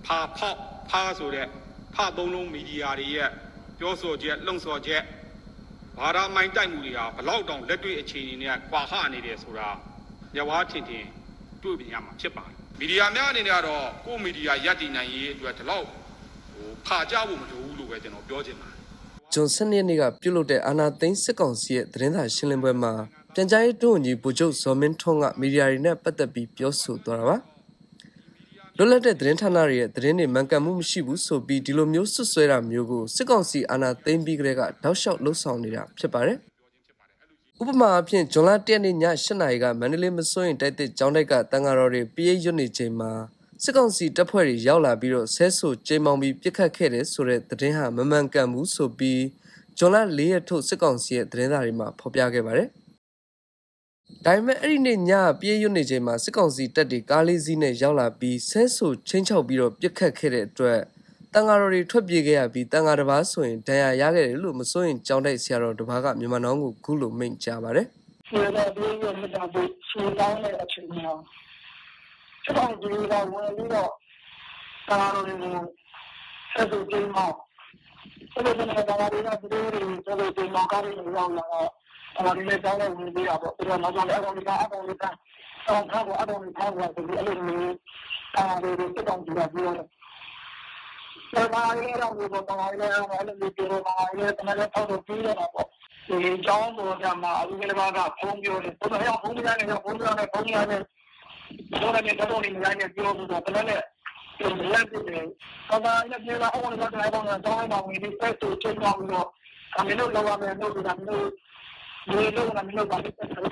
怕说的怕东龙媒体的也表说节冷说节，把他买代目的呀，不老当လက်တွေ့အခြေအနေနဲ့ကွာဟနေတဲ့ဆိုတာညဝါထင်ထင်တွေ့ပြန်ရမှာဖြစ်ပါတယ်။မီဒီယာများအနေနဲ့ကတော့ကိုယ်မီဒီယာရပ်တည်နိုင်ရေးအတွက်ဒီလောက်ဖာကြဖို့မလိုဘူးလို့ပဲကျွန်တော်ပြောချင်ပါတယ်။ဂျွန်ဆန်ရဲ့နေ့ကပြုလုပ်တဲ့အာနာသိန်းစစ်ကောင်စီရဲ့သတင်းစာရှင်းလင်းပွဲမှာပြန်ကြားရေးဒုဝန်ကြီးဗိုလ်ချုပ်ဇော်မင်းထွန်းကမီဒီယာတွေနဲ့ပတ်သက်ပြီးပြောဆိုသွားတာပါလွတ်လပ်တဲ့သတင်းဌာနတွေရဲ့သတင်းတွေမှန်ကန်မှုမရှိဘူးဆိုပြီးဒီလိုမျိုးဆွဆွဲတာမျိုးကိုစစ်ကောင်စီအာဏာသိမ်းပြီးကတည်းကတောက်လျှောက်လှုပ်ဆောင်နေတာဖြစ်ပါတယ်ဥပမာအဖြစ်ဇွန်လ1ရက်နေ့ည8:00 နာရီကမန္တလေးမစိုးရင်တိုက်တဲ့ကျောင်းတိုက်ကတန်ဃာတော်တွေပြည့်ရွတ်နေချိန်မှာစစ်ကောင်စီတပ်ဖွဲ့တွေရောက်လာပြီးတော့ဆဲဆူချိန်မောင်ပြီးပြစ်ခတ်ခဲ့တဲ့ဆိုတဲ့သတင်းဟာမမှန်ကန်ဘူးဆိုပြီးဇွန်လ4ရက်ထုတ်စစ်ကောင်စီရဲ့သတင်းစာတွေမှာဖော်ပြခဲ့ပါတယ်ဒါပေမဲ့အဲ့ဒီနေ့ညပြည့်ရွတ်နေချိန်မှာစစ်ကောင်စီတပ်တွေကားလေးစီးနဲ့ရောက်လာပြီးဆဲဆူချင်းချောက်ပြီးတော့ပြစ်ခတ်ခဲ့တဲ့အတွက်တန်ဃာတော်တွေထွက်ပြေးခဲ့ရပြီးတန်ဃာတစ်ပါးဆိုရင်ဒဏ်ရာရခဲ့တယ်လို့မစိုးရင်ကြောင်းတိုက်ဆရာတော်တစ်ပါးကမြန်မာနောင်ကိုခုလိုမိန့်ကြားပါတယ်ဆရာတော်ပြည့်ရွတ်နေတာကိုဆူတောင်းတဲ့အချိန်မှာစစ်ကောင်စီကဝင်ပြီးတော့တန်ဃာတော်တွေကိုဆဲဆူချင်းမောက်それでね、だから今、ブルーリー、それで今、彼に言うのは、だからね、だから、見てやろう。それは、まずは、あとにか、その過去、あとにか、それで、あれに、世界には言うの。それから、いろいろ、だから、いろいろ、あれに、いろいろ、いろいろ、いろいろ、いろいろ、ジョンのじゃまあ、いろいろが本業で、その辺は本業で、本業で、本業で、それで、どこにいないで、病気だったらね、そうですね。ただ、今、今、主になってないものは、どうも、ミリセット、チェンジャーの、ミノルは、ミノルが、ミノルが、ミノルが、ミノルが、ミノルが、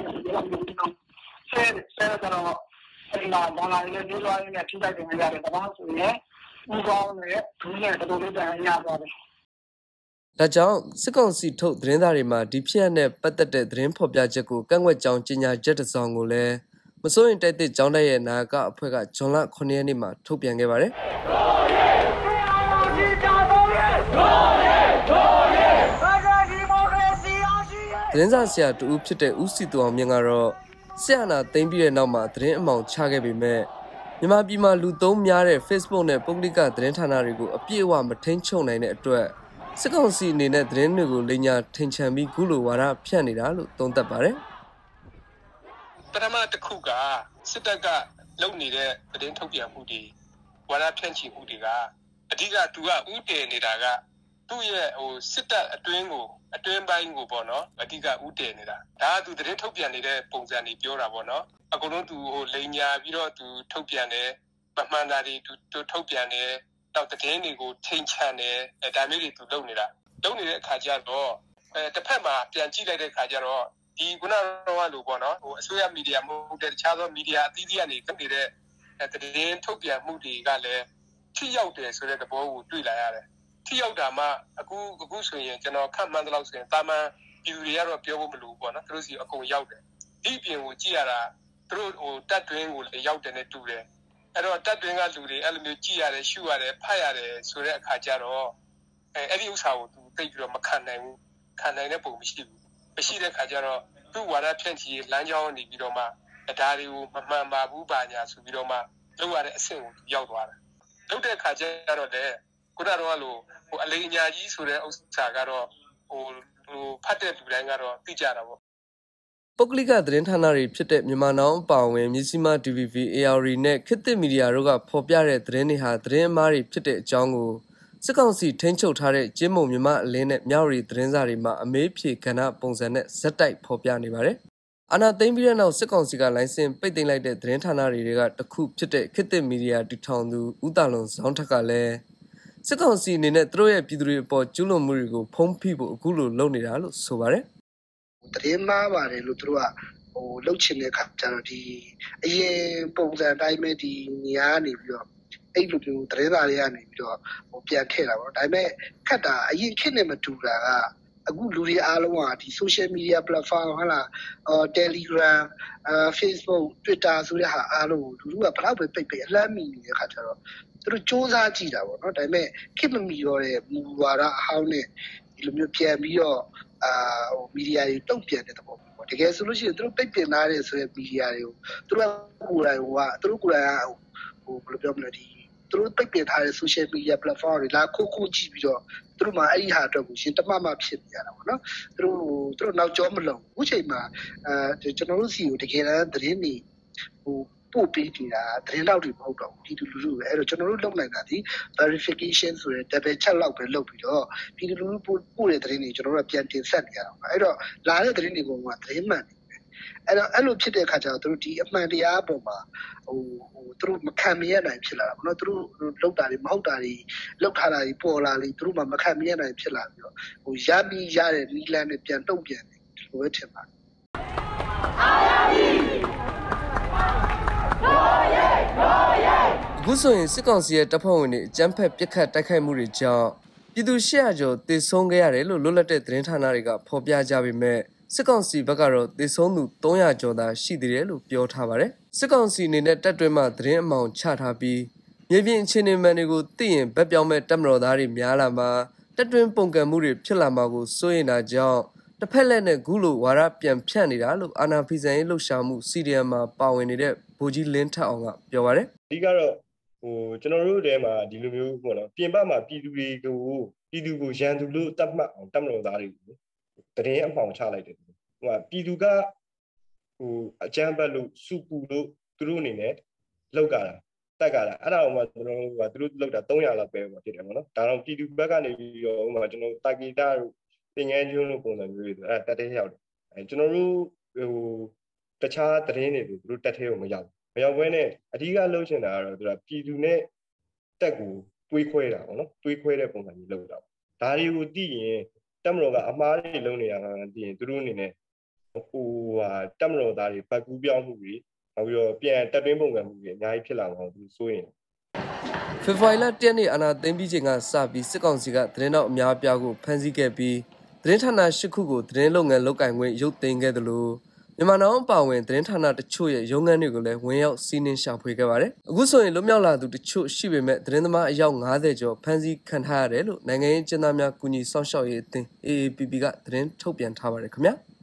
セーターの、今、だから、ミノルは、今、小さい点がやれば、そうね、向こうね、国ね、どこでやるわけ。 ဒါကြောင့်စစ်ကောင်စီထုတ်သတင်းသားတွေမှာဒီဖြစ်ရတဲ့ပတ်သက်တဲ့သတင်းဖော်ပြချက်ကိုကန့်ကွက်ကြောင်းကြေညာချက်တစ်စောင်ကိုလည်းမစိုးရင်တိုက်တဲ့ကျောင်းတိုက်ရဲ့နာကအဖွဲ့ကဇွန်လ9ရက်နေ့မှာထုတ်ပြန်ခဲ့ပါတယ်သတင်းစာဆရာတူဦးဖြစ်တဲ့ဦးစီတူအောင်မြင့်ကတော့ဆရာနာသိမ်းပြီးတဲ့နောက်မှာသတင်းအမှောင်ချခဲ့ပေမဲ့မြန်မာပြည်မှာလူသုံးများတဲ့ Facebook နဲ့ပုဂ္ဂလိကသတင်းဌာနတွေကိုအပြည့်အဝမထိန်းချုပ်နိုင်တဲ့အတွက်စစ်ကောင်စီအနေနဲ့သတင်းတွေကိုလိညာထိန်ချန်ပြီးခုလိုဝါဒဖြန့်နေတာလို့သုံးသပ်ပါတယ်ပထမတစ်ခုကစစ်တပ်ကလုပ်နေတဲ့သတင်းထုတ်ပြန်မှုတွေဝါဒဖြန့်ချီမှုတွေကအဓိကသူကဥတည်နေတာကသူ့ရဲ့စစ်တပ်အတွင်းပိုင်းကိုပေါ့နော်အဓိကဥတည်နေတာဒါကသူသတင်းထုတ်ပြန်နေတဲ့ပုံစံတွေပြောတာပေါ့နော်အကုန်လုံးသူလိညာပြီးတော့သူထုတ်ပြန်တယ်မမှန်တာတွေသူထုတ်ပြန်တယ်တော့သတင်းတွေကိုထိန်ချန်တယ်ဒါမျိုးတွေသူလုပ်နေတဲ့အခါကျတော့တစ်ဖက်မှာပြန်ကြည့်လိုက်တဲ့အခါကျတော့ဒီခုနကတော့လို့ပေါ့နော်အစိုးရမီဒီယာမဟုတ်တဲ့တခြားသောမီဒီယာအသီးသီးကနေလုပ်နေတဲ့သတင်းထုတ်ပြန်မှုတွေကလည်းထိရောက်တယ်ဆိုတဲ့သဘောကိုတွေ့လာရတယ်ထိရောက်တာမှအခုဆိုရင်ကျွန်တော်ခန့်မှန်းသလောက်ဆိုရင်တာမန်ပြည်သူတွေကတော့ပြောဖို့မလိုဘူးပေါ့နော်သူတို့စီအကုန်ရောက်တယ်ဒီအပြင်ကိုကြည့်ရတာသူတို့တက်တွင်းကိုလည်းရောက်တယ်နဲ့တူတယ်အဲ့တော့တက်တွင်းကလူတွေအဲ့လိုမျိုးကြည့်ရတယ်ရှုရတယ်ဖတ်ရတယ်ဆိုတဲ့အခါကျတော့အဲ့ဒီဥစ္စာကိုသူသိပြီးတော့မခံနိုင်ဘူးခံနိုင်တဲ့ပုံမရှိတဲ့အခါကျတော့သူ့ဝါဒဖြန့်ချီလမ်းကြောင်းနေပြီးတော့မှဒါတွေကိုမမှန်ပါဘူးပါညာဆိုပြီးတော့မှလုပ်ရတဲ့အဆင့်ကိုရောက်သွားတယ်လုပ်တဲ့အခါကျတော့လေခုနကတော့လို့အလိညာကြီးဆိုတဲ့ဥစ္စာကတော့ဖတ်တဲ့လူတိုင်းကတော့သိကြတာပေါ့ပုဂ္ဂလိကသတင်းဌာနတွေဖြစ်တဲ့မြန်မာနောင်အပါအဝင်မြစီမာ DVB AR နဲ့ခေတ်သစ်မီဒီယာတို့ကဖော်ပြတဲ့သတင်းတွေဟာသတင်းအမှားတွေဖြစ်တဲ့အကြောင်းကိုစစ်ကောင်စီထိန်းချုပ်ထားတဲ့ကျင်းမုံမြန်မာအလင်းနဲ့မြောက်ရီသတင်းစာတွေမှာအမေးဖြေကဏ္ဍပုံစံနဲ့ဇက်တိုက်ဖော်ပြနေပါတယ်။အာဏာသိမ်းပြီးတဲ့နောက်စစ်ကောင်စီကလိုင်စင်ပိတ်သိမ်းလိုက်တဲ့သတင်းဌာနတွေကတစ်ခုဖြစ်တဲ့ခေတ်သစ်မီဒီယာတည်ထောင်သူဦးတာလွန်ဇောင်းထက်ကလည်းစစ်ကောင်စီအနေနဲ့သူတို့ရဲ့ပြည်သူတွေအပေါ်ကျူးလွန်မှုတွေကိုဖုံးဖိဖို့အခုလိုလုပ်နေတာလို့ဆိုပါတယ်။သတင်းမှားပါတယ်လို့သူတို့ကလှုပ်ချင်တဲ့အခါကျတော့ဒီအရင်ပုံစံအတိုင်းပဲဒီနေရာကနေပြီးတော့အဲ့လိုမျိုးသတင်းစာတွေကနေပြီးတော့ပြန်ထည့်တာပေါ့ဒါပေမဲ့ခက်တာအရင်ခေတ်နဲ့မတူတာကအခုလူတွေအားလုံးကဒီ social media platform ဟုတ်လားTelegram Facebook Twitter ဆိုတဲ့ဟာအားလုံးလူတွေကဘလောက်ပဲပိတ်အလှမ်းမိနေတဲ့ခါကျတော့သူတို့စူးစမ်းကြည့်တာပေါ့နော်ဒါပေမဲ့ခေတ်မမီတော့တဲ့မူဝါဒအဟောင်းနဲ့ဒီလိုမျိုးပြန်ပြီးတော့မီဒီယာတွေတုံ့ပြန်တဲ့သဘောပေါ့တကယ်ဆိုလို့ရှိရင်သူတို့ပိတ်ပင်ထားတဲ့ဆိုတဲ့မီဒီယာတွေကိုသူတို့ကိုယ်တိုင်ကဘယ်လိုပြောမလဲဒီသူတို့ပိတ်ပင်ထားတဲ့ social media platform တွေလာခိုးကြည့်ပြီးတော့သူတို့မှအဲ့ဒီဟာအတွက်ကိုရှင်တမဖြစ်နေရတာပေါ့နော်သူတို့နောက်ကျောမလုံအခုချိန်မှာကျွန်တော်တို့စီကိုတကယ်တမ်းသတင်းတွေပို့ပေးနေတာသတင်းတောက်တွေမဟုတ်တော့ဘူးပြည်သူလူထုပဲအဲ့တော့ကျွန်တော်တို့လုပ်နိုင်တာဒီ verification ဆိုတဲ့ double check လောက်ပဲလုပ်ပြီးတော့ပြည်သူလူထုပို့တဲ့သတင်းတွေကျွန်တော်တို့ပြန်တင်ဆက်နေရအောင်အဲ့တော့လာတဲ့သတင်းတွေပေါ်မှာသတင်းမှန်အဲ့တော့အဲ့လိုဖြစ်တဲ့အခါကျတော့သူတို့ဒီအမှန်တရားအပေါ်မှာသူတို့မခံမရနိုင်ဖြစ်လာတာပေါ့နော်သူတို့လောက်တာတွေမဟုတ်တာတွေလောက်ထားတာတွေပေါ်လာလေသူတို့မှမခံမရနိုင်ဖြစ်လာပြီးတော့ရပြီးရတဲ့နီလန်တွေပြန်တုံ့ပြန်တယ်လို့ပဲထင်ပါတယ်အခုဆိုရင်စစ်ကောင်စီရဲ့တပ်ဖွဲ့ဝင်တွေအကြမ်းဖက်ပစ်ခတ်တိုက်ခိုက်မှုတွေကြောင့်ပြည်သူ800ကျော်သေဆုံးခဲ့ရတယ်လို့လွတ်လပ်တဲ့သတင်းဌာနတွေကဖော်ပြကြပေမဲ့စစ်ကောင်စီဘက်ကတော့သေဆုံးသူ300ကျော်သာရှိသေးတယ်လို့ပြောထားပါတယ်စစ်ကောင်စီအနေနဲ့တပ်တွင်းမှာသတင်းအမှောင်ချထားပြီးမြေပြင်အခြေအနေမှန်တွေကိုသိရင်ဗက်ပြောင်းမဲ့တပ်မတော်သားတွေများလာမှာတပ်တွင်းပုံကံမှုတွေဖြစ်လာမှာကိုစိုးရိမ်တာကြောင့်တစ်ဖက်လက်နဲ့ခုလိုဝါဒပြန်ဖြန့်နေတာလို့အာဏာဖီဆန်ရေးလှုပ်ရှားမှု CDM မှာပါဝင်နေတဲ့ဗိုလ်ကြီးလင်းထက်အောင်ကပြောပါတယ်အဓိကတော့ကျွန်တော်တို့ထဲမှာဒီလိုမျိုးပေါ့နော်ပြင်ပမှာပြည်သူကိုရန်သူလို့တတ်မှတ်အောင်တပ်မတော်သားတွေကိုသတင်းအမှောင်ချလိုက်တယ်ပြည်သူကအကြမ်းဖက်လို့စုပူလို့သူတို့အနေနဲ့လောက်ကြတာတက်ကြတာအဲ့ဒါမှကျွန်တော်တို့ကသူတို့လောက်တာ300လောက်ပဲဖြစ်တယ်ပေါ့နော်ဒါတော့ပြည်သူဘက်ကနေပြီးတော့ဥပမာကျွန်တော်တာကီတာတို့တင်ငန်းကျွန်းတို့ပုံစံမျိုးတွေအဲ့တက်တဲ့ရောက်တယ်ကျွန်တော်တို့တခြားသတင်းတွေကိုသူတို့တက်သေးကိုမရောက်ဘဲနဲ့အဓိကလှုပ်ရှင်တာကတော့သူကပြည်သူနဲ့တက်ကိုတွေးခွဲတာပေါ့နော်တွေးခွဲတဲ့ပုံစံမျိုးလုပ်တာဒါတွေကိုသိရင်တက်မတော်ကအမှားတွေလုံးနေတာကသိရင်သူတို့အနေနဲ့တက်မတော်သားတွေပတ်ကူးပြောင်းမှုတွေနောက်ပြီးတော့ပြန်တက်တွင်းပုံစံမှုတွေအများကြီးဖြစ်လာမှာသူစိုးရင်ဖေဖော်ဝါရီလ1ရက်နေ့အာဏာသိမ်းပြီးချိန်ကစပြီးစစ်ကောင်စီကသတင်းတော်အများအပြားကိုဖမ်းဆီးခဲ့ပြီးသတင်းဌာန8ခုကိုသတင်းလုပ်ငန်းလုပ်ကိုင်ခွင့်ရုပ်သိမ်းခဲ့သလိုမြန်မာနိုင်ငံအပါအဝင်သတင်းဌာနတချို့ရဲ့ရုံးခန်းတွေကိုလည်းဝင်ရောက်စီးနင်းရှာဖွေခဲ့ပါတယ်။အခုဆိုရင်လွတ်မြောက်လာသူတချို့ရှိပေမဲ့သတင်းသမားအယောက်90ကျော်ဖမ်းဆီးခံထားရတယ်လို့နိုင်ငံရေးကျင်းသားများကူညီစောင့်ရှောက်ရေးအသင်း AAPP ကသတင်းထုတ်ပြန်ထားပါတယ်ခင်ဗျာ။